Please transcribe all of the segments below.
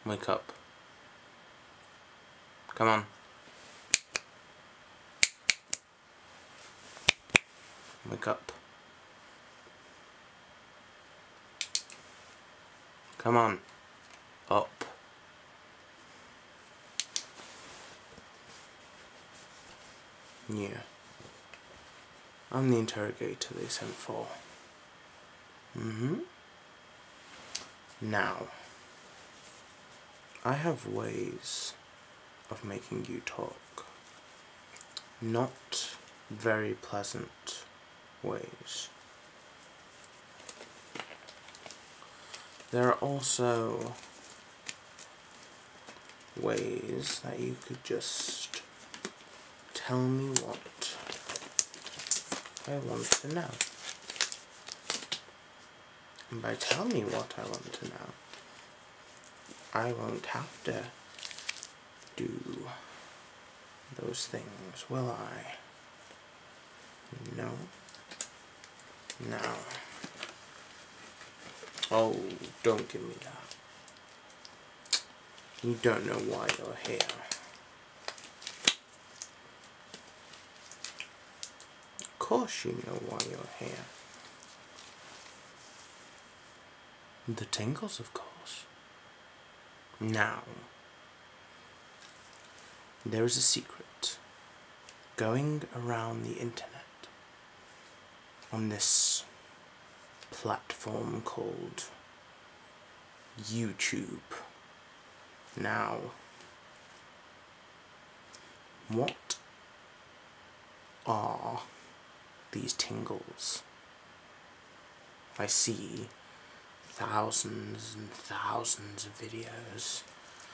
Wake up. Come on. Wake up. Come on. Up. Yeah. I'm the interrogator they sent for. Now, I have ways of making you talk. Not very pleasant ways. There are also ways that you could just tell me what I want to know. And by tell me what I want to know, I won't have to do those things, will I? No. Now. Oh, don't give me that. You don't know why you're here. Of course you know why you're here. The tingles, of course. Now, there is a secret going around the internet on this platform called YouTube. Now, what are these tingles? I see thousands and thousands of videos.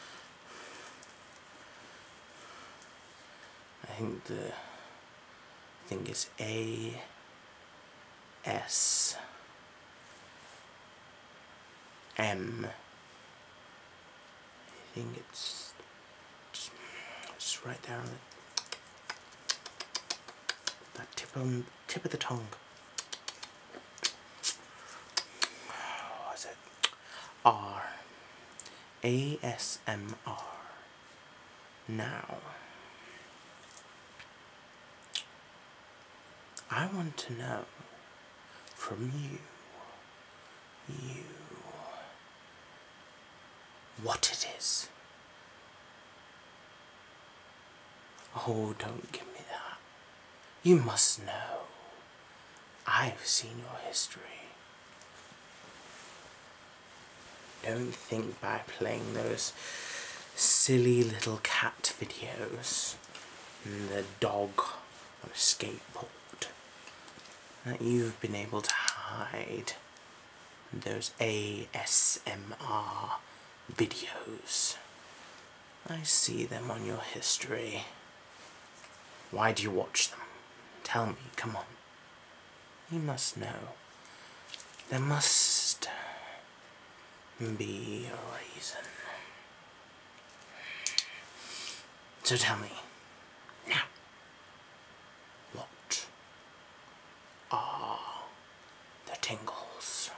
I think the thing is ASM. I think it's just right there on that tip of the tongue. What is it? R. ASMR. Now, I want to know from you, what it is. Oh, don't give me that. You must know. I've seen your history. Don't think by playing those silly little cat videos and the dog on a skateboard that you've been able to hide those ASMR videos. I see them on your history. Why do you watch them? Tell me, come on. You must know. There must be a reason. So tell me, now, what are the tingles?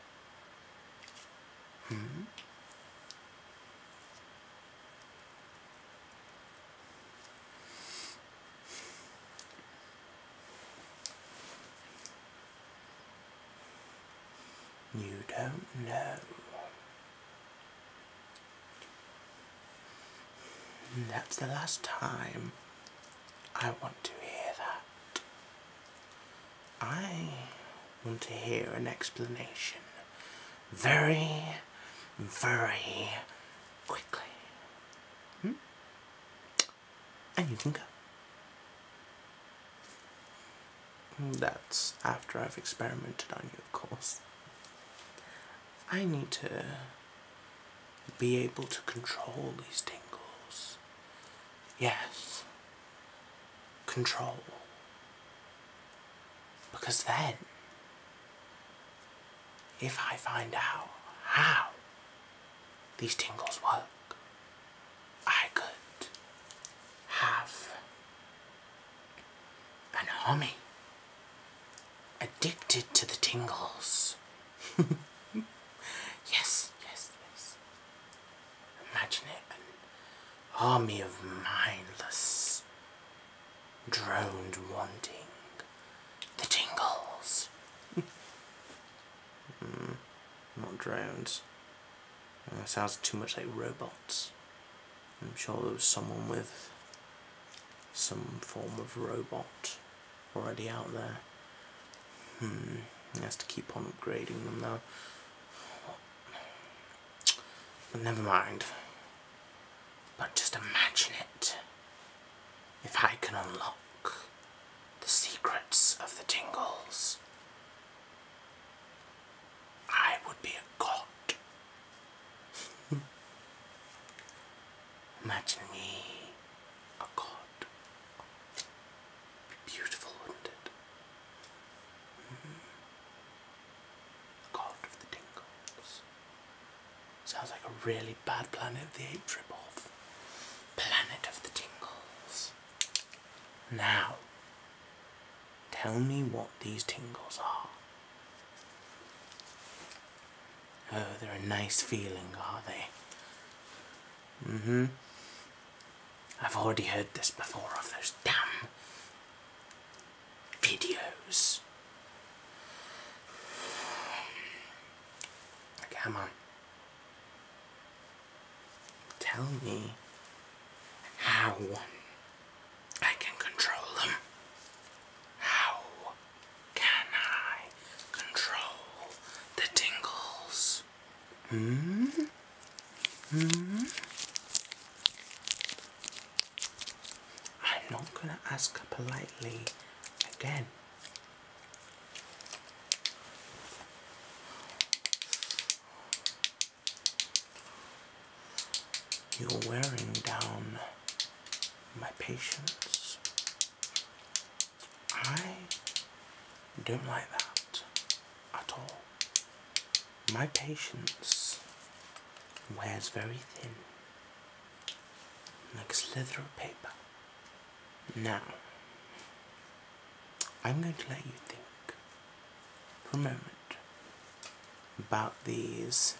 You don't know. That's the last time I want to hear that. I want to hear an explanation very, very quickly. And you can go. That's after I've experimented on you, of course. I need to be able to control these tingles. Yes. Control. Because then, if I find out how these tingles work, I could have an army addicted to the tingles. Yes, yes, yes. army of mindless drones wanting the tingles. Not drones. That sounds too much like robots. I'm sure there was someone with some form of robot already out there. He has to keep on upgrading them though. But never mind. But just imagine it. If I can unlock the secrets of the tingles, I would be a god. Imagine me a god. Beautiful, wouldn't it? God of the tingles. Sounds like a really bad Planet of the Apes ripoff. Planet of the tingles. Now, tell me what these tingles are. Oh, they're a nice feeling, are they? I've already heard this before of those damn videos. Come on. Tell me how I can control them. How can I control the tingles? I'm not gonna ask politely again. You're wearing down my patience. I don't like that at all. My patience wears very thin, like a slither of paper. Now, I'm going to let you think for a moment about these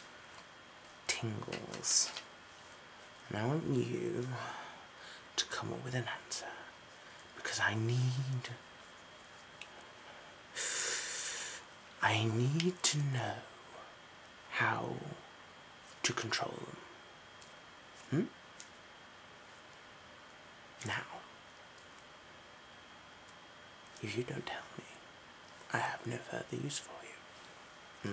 tingles. And I want you to come up with an answer, because I need to know how to control them. Now, if you don't tell me, I have no further use for you.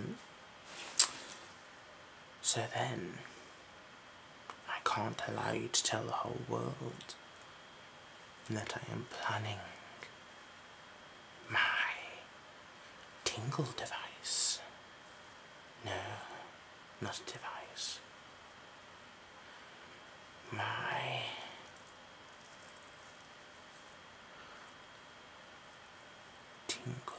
So then, I can't allow you to tell the whole world that I am planning my tingle device. No, not a device. My tingle.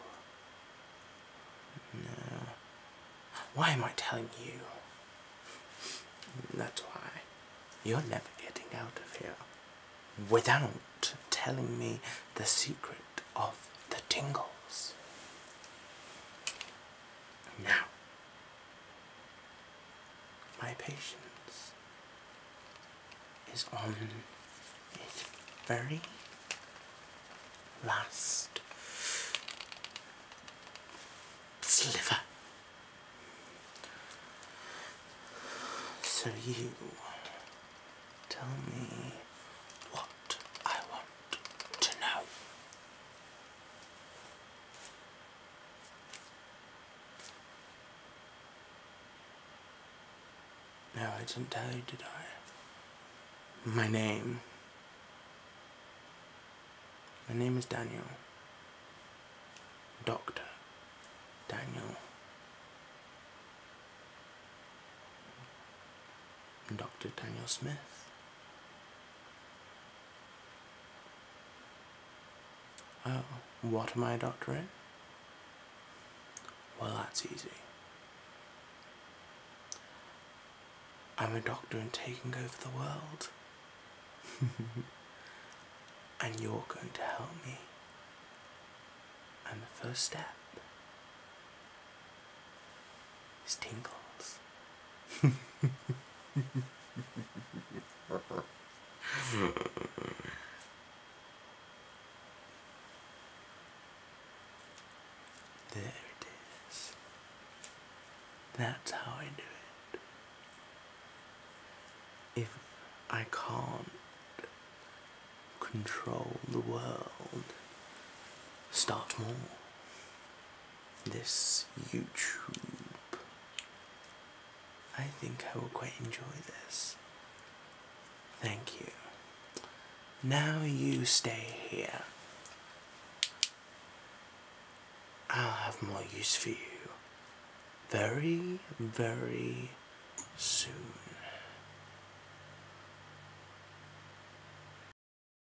No. Why am I telling you? That's why. You're never getting out of here without telling me the secret of the tingles. Now, my patience is on its very last sliver. So you tell me what I want to know. No, I didn't tell you, did I? My name is Daniel. Dr. Daniel. Dr. Daniel Smith. Oh, what am I a doctor in? Well, that's easy. I'm a doctor in taking over the world. And you're going to help me. And the first step is tingles. There it is. That's how I do it. If I can't control the world, start more. This YouTube. I think I will quite enjoy this. Thank you. Now you stay here. I'll have more use for you very, very soon.